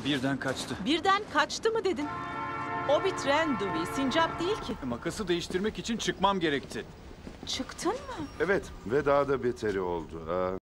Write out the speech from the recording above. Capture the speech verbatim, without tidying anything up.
Birden kaçtı. Birden kaçtı mı dedin? O bir tren Dewey, sincap değil ki. Makası değiştirmek için çıkmam gerekti. Çıktın mı? Evet ve daha da beteri oldu. Aa,